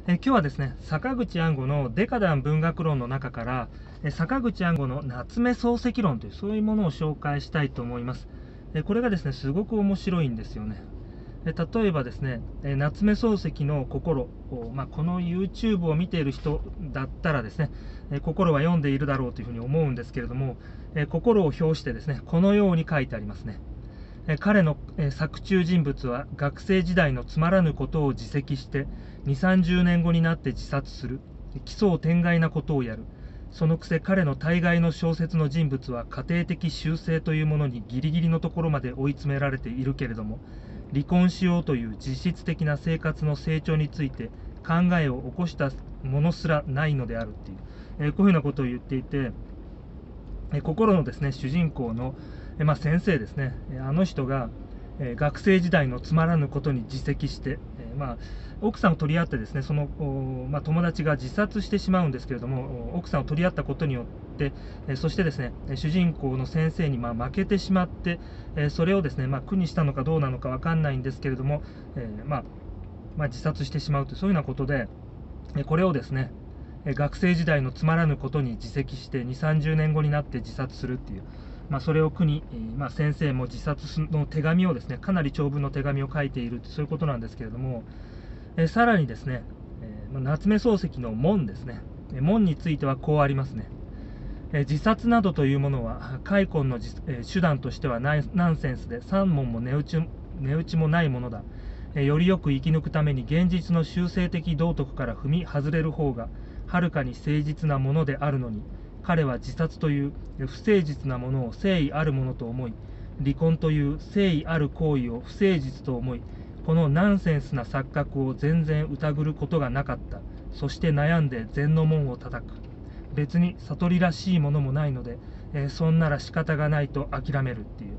今日はですね、坂口安吾のデカダン文学論の中から、坂口安吾の夏目漱石論という、そういうものを紹介したいと思います。これがですね、すごく面白いんですよね。例えばですね、夏目漱石の心、この YouTube を見ている人だったらですね、心は読んでいるだろうというふうに思うんですけれども、心を表してですね、このように書いてありますね。彼の作中人物は学生時代のつまらぬことを自責して2、30年後になって自殺する。奇想天外なことをやる。そのくせ彼の大概の小説の人物は家庭的修正というものにギリギリのところまで追い詰められているけれども、離婚しようという実質的な生活の成長について考えを起こしたものすらないのであるっていう、こういうふうなことを言っていて、心のですね主人公の先生ですね、あの人が学生時代のつまらぬことに自責して、奥さんを取り合ってですね、その友達が自殺してしまうんですけれども、奥さんを取り合ったことによって、そしてですね、主人公の先生に負けてしまって、それをですね、苦にしたのかどうなのか分かんないんですけれども、自殺してしまうという、そういうようなことで、これをですね、学生時代のつまらぬことに自責して2、30年後になって自殺するっていう、それを苦に、先生も自殺の手紙をですね、かなり長文の手紙を書いている、そういうことなんですけれども、さらにですね、夏目漱石の門ですね、門についてはこうありますね。自殺などというものは開墾の手段としてはナンセンスで、三文も値打ちもないものだ。よりよく生き抜くために現実の修正的道徳から踏み外れる方がはるかに誠実なものであるのに、彼は自殺という不誠実なものを誠意あるものと思い、離婚という誠意ある行為を不誠実と思い、このナンセンスな錯覚を全然疑ることがなかった。そして悩んで禅の門を叩く。別に悟りらしいものもないので、そんなら仕方がないと諦めるっていう、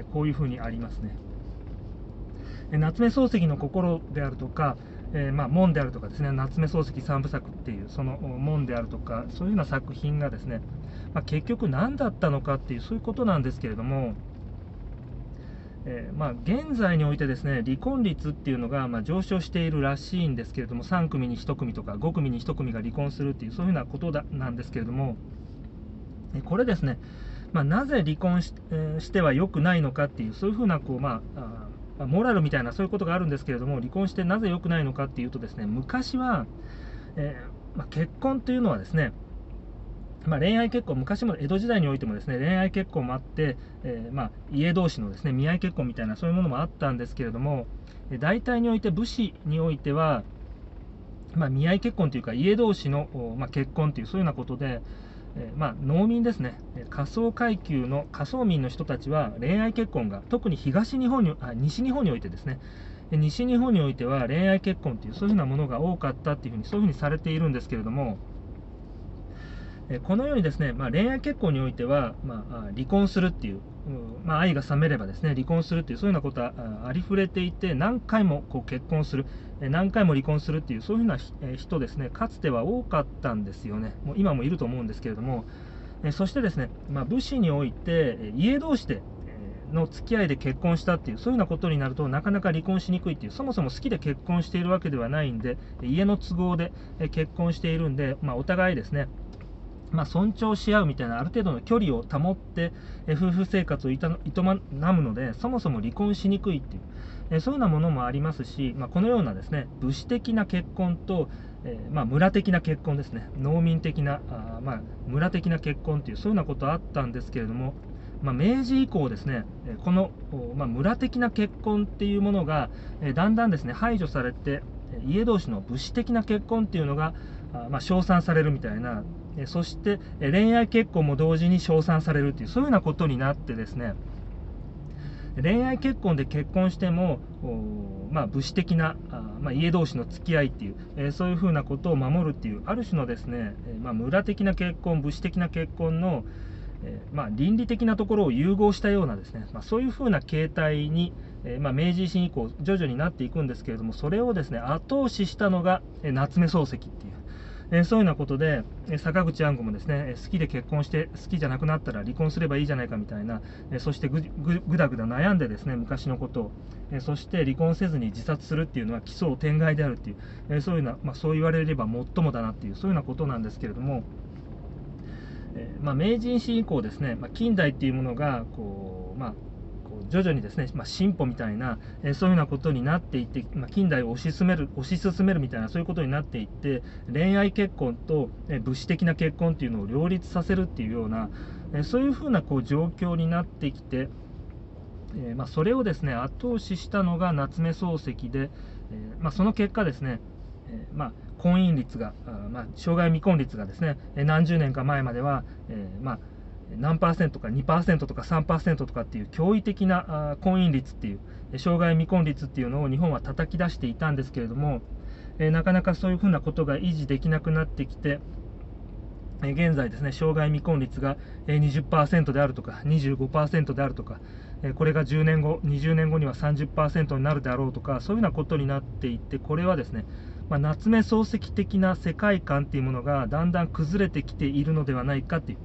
こういうふうにありますね。夏目漱石の心であるとか、門であるとかですね、夏目漱石三部作っていうその門であるとか、そういうような作品がですね、結局何だったのかっていう、そういうことなんですけれども、現在においてですね、離婚率っていうのが上昇しているらしいんですけれども、3組に1組とか5組に1組が離婚するっていう、そういうようなことなんですけれども、これですね、なぜ離婚しては良くないのかっていう、そういうふうなモラルみたいなそういうことがあるんですけれども、離婚してなぜ良くないのかっていうとですね、昔は、結婚というのはですね、恋愛結婚、昔も江戸時代においてもですね、恋愛結婚もあって、家同士のですね、見合い結婚みたいなそういうものもあったんですけれども、大体において武士においては、見合い結婚というか家同士の、結婚というそういうようなことで、農民ですね、下層階級の下層民の人たちは恋愛結婚が特に西日本においてですね、西日本においては恋愛結婚というそういうふうなものが多かったっていうふうに、そういうふうにされているんですけれども、このようにですね、恋愛結婚においては、離婚するっていう、愛が冷めればですね、離婚するっていう、そういうようなことはありふれていて、何回も結婚する、何回も離婚するっていう、そういうふうな人ですね、かつては多かったんですよね。もう今もいると思うんですけれども、そしてですね、武士において、家同士で、の付き合いで結婚したっていう、そういうようなことになると、なかなか離婚しにくいっていう、そもそも好きで結婚しているわけではないんで、家の都合で結婚しているんで、お互いですね、尊重し合うみたいなある程度の距離を保って夫婦生活を営むので、そもそも離婚しにくいっていうそういうようなものもありますし、このようなですね、武士的な結婚と村的な結婚ですね、農民的な村的な結婚っていう、そういうようなことあったんですけれども、明治以降ですね、この村的な結婚っていうものがだんだんですね排除されて、家同士の武士的な結婚っていうのが称賛されるみたいな、そして恋愛結婚も同時に称賛されるっていう、そういうようなことになってですね、恋愛結婚で結婚しても武士的な家同士の付き合いっていう、そういうふうなことを守るっていう、ある種のですね、村的な結婚、武士的な結婚の倫理的なところを融合したようなですね、そういうふうな形態に、明治維新以降徐々になっていくんですけれども、それをですね後押ししたのが夏目漱石っていう、 そういうようなことで、坂口安吾もですね、好きで結婚して好きじゃなくなったら離婚すればいいじゃないかみたいな、そしてぐだぐだ悩んでですね、昔のことを、そして離婚せずに自殺するっていうのは奇想天外であるっていう、そういうような、そう言われればもっともだなっていう、そういうようなことなんですけれども、明治維新以降ですね、近代っていうものが徐々にですね、進歩みたいな、そういうようなことになっていって、近代を推し進めるみたいな、そういうことになっていって、恋愛結婚と、物質的な結婚っていうのを両立させるっていうような、そういうふうな状況になってきて、それをですね、後押ししたのが夏目漱石で、その結果ですね、婚姻率が、生涯未婚率がですね、何十年か前までは、何パーセントか2%とか3%とかっていう驚異的な婚姻率っていう生涯未婚率っていうのを日本は叩き出していたんですけれども、なかなかそういうふうなことが維持できなくなってきて、現在ですね、生涯未婚率が 20% であるとか 25% であるとか、これが10年後20年後には 30% になるであろうとか、そういうようなことになっていって、これはですね、夏目漱石的な世界観っていうものがだんだん崩れてきているのではないかっていう、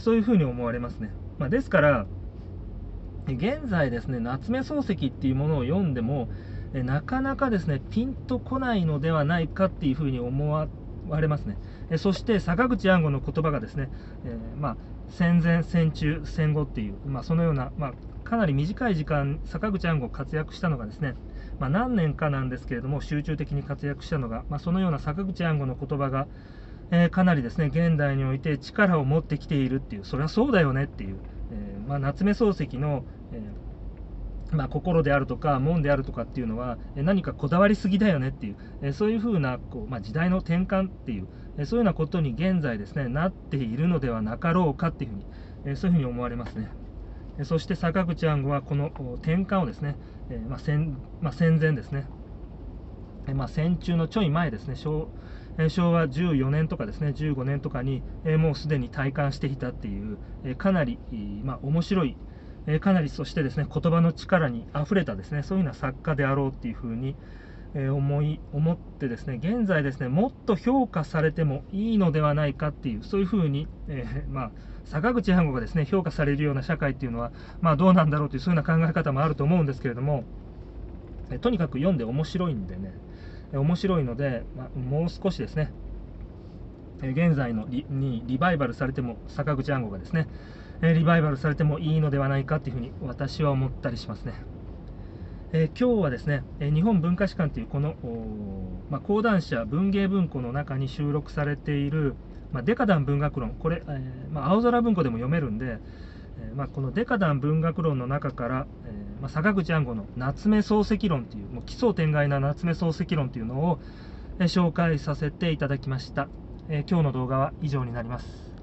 そういうふうに思われますね。ですから現在ですね、夏目漱石っていうものを読んでもなかなかですねピンとこないのではないかっていうふうに思われますね。そして坂口安吾の言葉がですね、戦前戦中戦後っていう、そのような、かなり短い時間坂口安吾活躍したのがですね、何年かなんですけれども集中的に活躍したのが、そのような坂口安吾の言葉が、かなりですね現代において力を持ってきているっていう、そりゃそうだよねっていう、夏目漱石の、心であるとか門であるとかっていうのは何かこだわりすぎだよねっていう、そういうふうな時代の転換っていう、そういうようなことに現在ですねなっているのではなかろうかっていうふうに、そういうふうに思われますね。そして坂口安吾はこの転換をですね、戦前ですね、戦中のちょい前ですね、昭和14年とかですね15年とかに、もうすでに体感していたっていう、かなり、面白い、かなりそしてですね言葉の力にあふれたですね、そういうような作家であろうっていうふうに、思ってですね、現在ですねもっと評価されてもいいのではないかっていう、そういうふうに、坂口安吾がですね評価されるような社会っていうのは、どうなんだろうという、そういうような考え方もあると思うんですけれども、とにかく読んで面白いんでね、面白いので、もう少しですね、現在のにリバイバルされても、坂口安吾がですね、リバイバルされてもいいのではないかというふうに私は思ったりしますね。今日はですね、日本文化史館というこの、講談社文芸文庫の中に収録されている、デカダン文学論、これ、青空文庫でも読めるんで、このデカダン文学論の中から、坂口安吾の夏目漱石論という、もう奇想天外な夏目漱石論というのを、紹介させていただきました。今日の動画は以上になります。